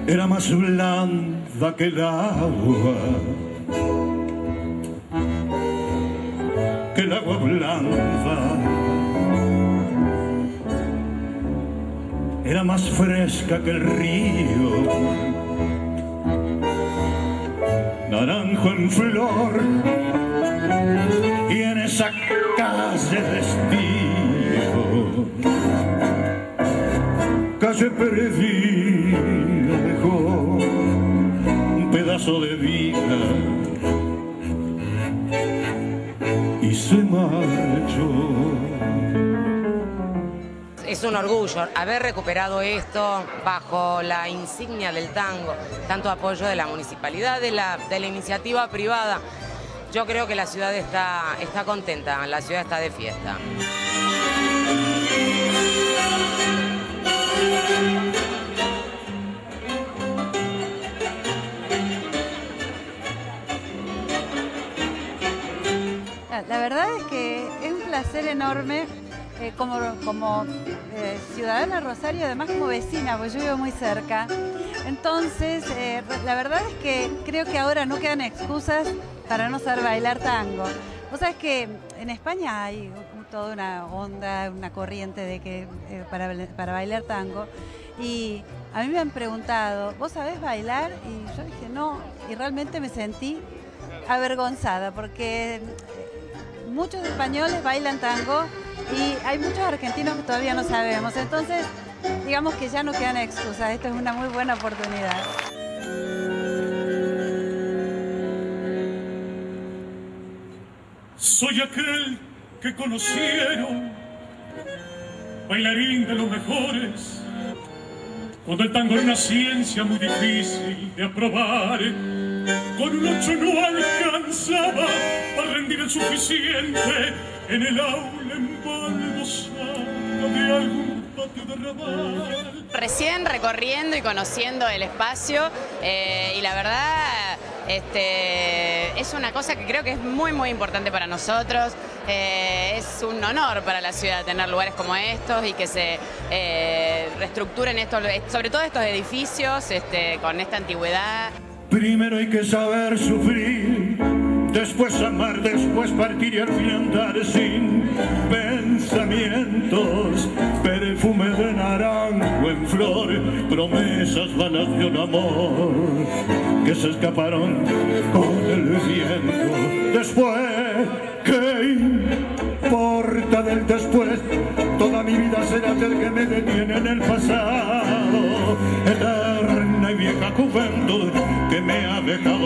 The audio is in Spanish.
era más blanda que el agua, blanda, era más fresca que el río, naranjo en flor, y en esa calle de estío, calle perdida, dejó un pedazo de vida y se marchó. Es un orgullo haber recuperado esto bajo la insignia del tango, tanto apoyo de la municipalidad, de la iniciativa privada. Yo creo que la ciudad está contenta, la ciudad está de fiesta. La verdad es que es un placer enorme como ciudadana de Rosario, además como vecina, porque yo vivo muy cerca. Entonces, la verdad es que creo que ahora no quedan excusas para no saber bailar tango. Vos sabés que en España hay toda una onda, una corriente de que para bailar tango. Y a mí me han preguntado, ¿vos sabés bailar? Y yo dije no, y realmente me sentí avergonzada porque muchos españoles bailan tango y hay muchos argentinos que todavía no sabemos. Entonces, digamos que ya no quedan excusas. Esto es una muy buena oportunidad. Soy aquel que conocieron, bailarín de los mejores, cuando el tango era una ciencia muy difícil de aprobar. Con un 8 no alcanzaba a rendir el suficiente en el aula embaldosada de algún patio de arrabal. Recién recorriendo y conociendo el espacio y la verdad es una cosa que creo que es muy importante para nosotros. Es un honor para la ciudad tener lugares como estos y que se reestructuren estos, sobre todo estos edificios con esta antigüedad. Primero hay que saber sufrir, después amar, después partir y al fin andar sin pensamientos. Perfume de naranjo en flor, promesas vanas de un amor que se escaparon con el viento. Después, ¿qué importa del después? Toda mi vida será aquel que me detiene en el pasado. Eterna y vieja juventud que me ha dejado